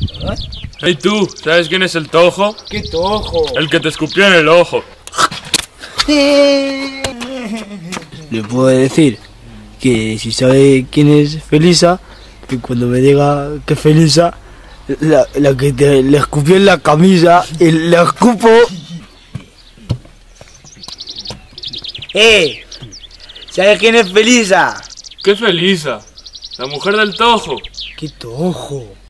Hey tú, ¿sabes quién es el Tojo? ¿Qué Tojo? El que te escupió en el ojo. Le puedo decir que si sabe quién es Felisa, que cuando me diga que Felisa, la que le escupió en la camisa, y la escupo. ¿Sabes quién es Felisa? ¿Qué Felisa? La mujer del Tojo. ¿Qué Tojo?